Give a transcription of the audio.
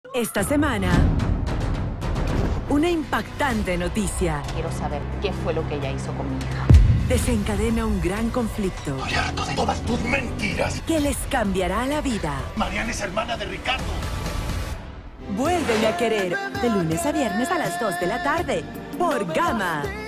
Esta semana, una impactante noticia Quiero saber qué fue lo que ella hizo con mi hija. desencadena un gran conflicto Estoy harto de todas tus mentiras. que les cambiará la vida. Mariana es hermana de Ricardo. Vuélveme a querer de lunes a viernes a las 2 de la tarde por Gama.